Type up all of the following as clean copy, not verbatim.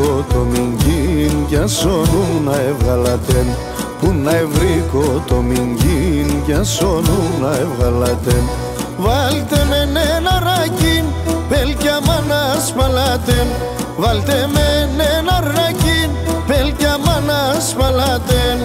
ευρύκο το μιγκίν για σώνου να έβγαλατεν. Που να ευρύκο το μιγκίν για σώνου να έβγαλατεν. Βάλτε με ένα ρακίν πέλκια μάνας παλάτεν. Βάλτε με ένα ρακίν πέλκια μάνας παλάτεν.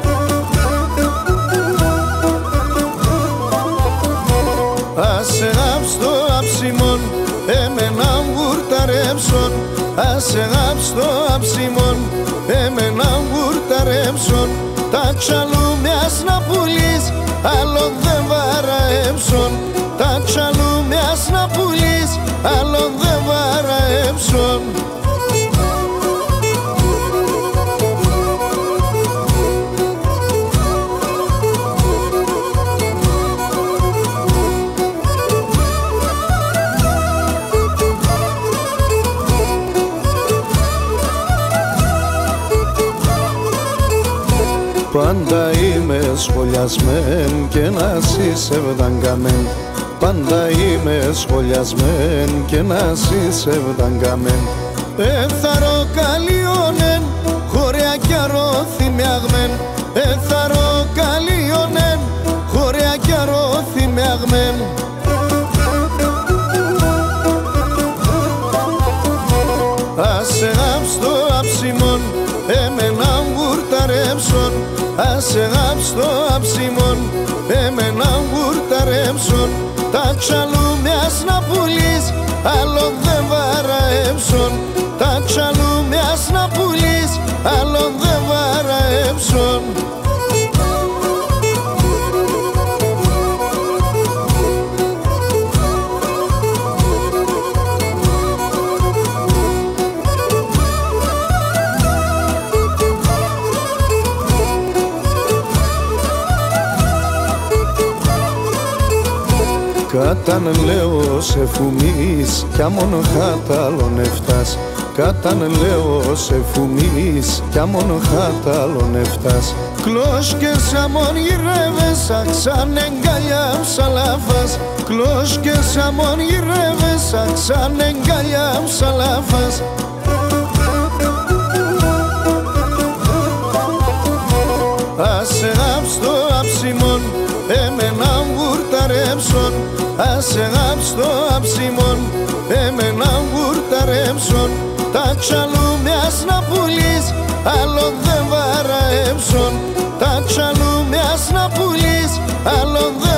Άσε γάψτο αψιμόν εμέναν γουρταρέψον. Άσε γάψτο αψιμόν εμέναν γουρταρέψον. Τα τσαλούμιας να πουλείς άλλον δεν βαραέψον. Τα τσαλούμιας να πουλείς άλλον δεν βαραέψον. Πάντα είμαι σχολιασμέν και να είσαι ευδαγκαμέν. Πάντα είμαι σχολιασμέν και να είσαι ευδαγκαμέν. Έθαρο καλιόνεν χωριά κι αρώθυμιαγμέν. Έθαρο καλιόνεν χωριά κι αρώθυμιαγμέν. Άσε γάψτο αψιμόν εμέναν γουρταρέψον. Άσε γάψτο αψιμόν εμέναν γουρταρέψον. Τα τσαλούμιας να πουλείς άλλον δεν βαραέψον. Τα τσαλούμιας να πουλείς άλλον δεν βαραέψον. Κάταν λέω σε φουμείς κι αμόνο χάταλον εφτάς. Κάταν λέω σε φουμείς κι αμόνο χάταλον εφτάς. Κλός και σαμόν γυρεύεσαι σαν εγκαλιά ψαλάφας. Κλός και σαμόν γυρεύεσαι σαν εγκαλιά ψαλάφας. Άσε γάψτο αψιμόν εμέναν γουρταρέψον. Άσε γάψτο αψιμόν εμέναν γουρταρέψον. Τα τσαλούμιας να πουλείς άλλον δεν βαραέψον. Τα τσαλούμιας να πουλείς άλλον δεν